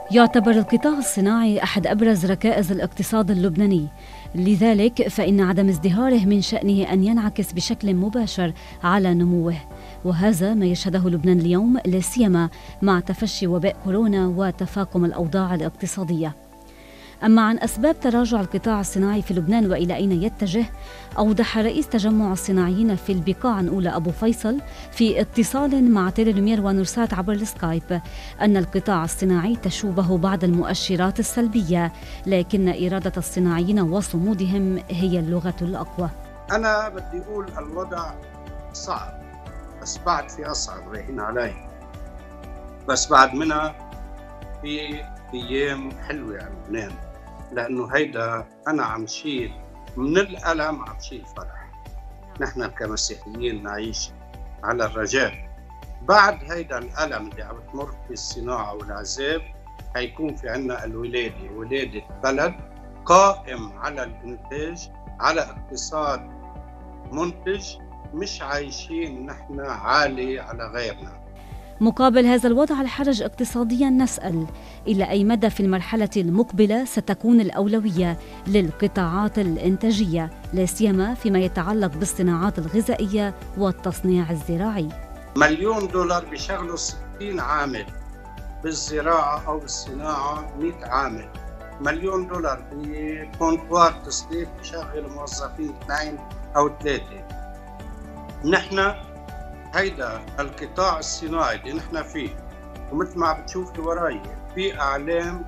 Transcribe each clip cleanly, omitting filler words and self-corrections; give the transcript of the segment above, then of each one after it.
يعتبر القطاع الصناعي أحد أبرز ركائز الاقتصاد اللبناني، لذلك فإن عدم ازدهاره من شأنه أن ينعكس بشكل مباشر على نموه، وهذا ما يشهده لبنان اليوم لا سيما مع تفشي وباء كورونا وتفاقم الأوضاع الاقتصادية. أما عن أسباب تراجع القطاع الصناعي في لبنان وإلى أين يتجه، أوضح رئيس تجمع الصناعيين في البقاع أولى أبو فيصل في اتصال مع تيليلومير ونورسات عبر السكايب أن القطاع الصناعي تشوبه بعض المؤشرات السلبية، لكن إرادة الصناعيين وصمودهم هي اللغة الأقوى. أنا بدي أقول الوضع صعب، بس بعد في أصعب رايحين علي، بس بعد منها في أيام حلوة على لبنان، لأنه هيدا أنا عم شيل من الألم عم شيل فرح. نحن كمسيحيين نعيش على الرجاء. بعد هيدا الألم اللي عم تمر في الصناعة والعذاب هيكون في عنا الولادة، ولادة بلد قائم على الإنتاج، على اقتصاد منتج، مش عايشين نحن عالي على غيرنا. مقابل هذا الوضع الحرج اقتصاديا، نسأل إلى أي مدى في المرحلة المقبلة ستكون الأولوية للقطاعات الإنتاجية، لا سيما فيما يتعلق بالصناعات الغذائية والتصنيع الزراعي. $1,000,000 بيشغلوا 60 عامل، بالزراعة أو بالصناعة 100 عامل. $1,000,000 بكونتوار تصنيف بيشغل موظفين 2 أو 3. نحن هيدا القطاع الصناعي اللي نحن فيه، ومثل ما عم بتشوفي وراي في أعلام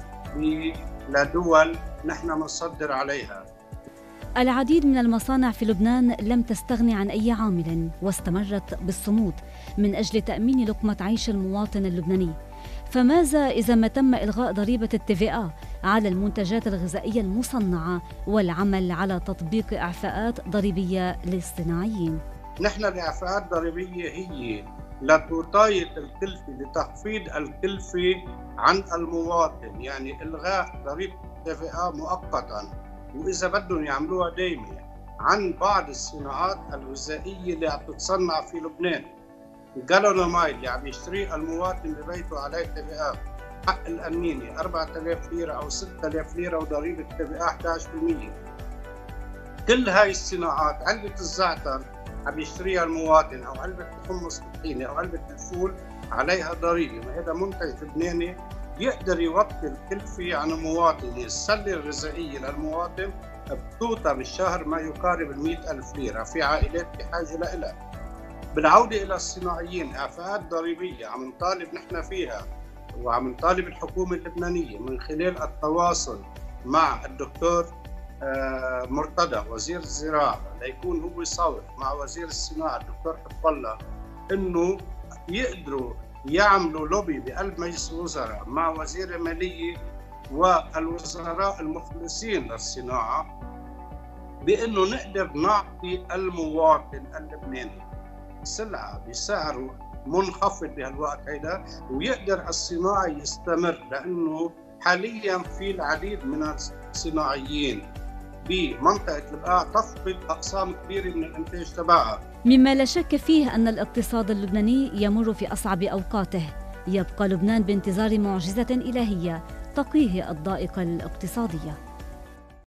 لدول نحن نصدر عليها. العديد من المصانع في لبنان لم تستغني عن أي عامل واستمرت بالصمود من أجل تأمين لقمة عيش المواطن اللبناني، فماذا إذا ما تم إلغاء ضريبة الTVA على المنتجات الغذائية المصنعة والعمل على تطبيق إعفاءات ضريبية للصناعيين؟ نحن الإعفاءات الضريبية هي لتوطية الكلفة، لتخفيض الكلفة عن المواطن، يعني إلغاء ضريبة الTVA مؤقتا، وإذا بدهم يعملوها دايما عن بعض الصناعات الغذائية اللي عم تتصنع في لبنان. جالون المي اللي عم يشتريه المواطن ببيته عليه TVA، حق الأمينة 4000 ليرة أو 6000 ليرة وضريبة TVA 11%. كل هاي الصناعات، علبة الزعتر عم يشتريها المواطن، أو علبة الحمص الطحينة أو علبة الفول عليها ضريبة، ما هذا منتج لبناني يقدر يوطي الكلفة عن المواطن. السلة الغذائية للمواطن بتوطى بالشهر ما يقارب 100,000 ليرة، في عائلات بحاجة لها. بالعودة إلى الصناعيين، إعفاءات ضريبية عم نطالب نحن فيها، وعم نطالب الحكومة اللبنانية من خلال التواصل مع الدكتور مرتضى وزير الزراعة، ليكون هو صوت مع وزير الصناعة الدكتور حب الله، إنه يقدروا يعملوا لوبي بقلب مجلس الوزراء مع وزير المالية والوزراء المخلصين للصناعة، بأنه نقدر نعطي المواطن اللبناني سلعة بسعر منخفض بهالوقت هيدا، ويقدر الصناعي يستمر، لأنه حاليا في العديد من الصناعيين بمنطقة البقاع تفقد أقسام كبيرة من الإنتاج تبعها، مما لا شك فيه أن الاقتصاد اللبناني يمر في أصعب أوقاته. يبقى لبنان بانتظار معجزة إلهية تقيه الضائقة الاقتصادية.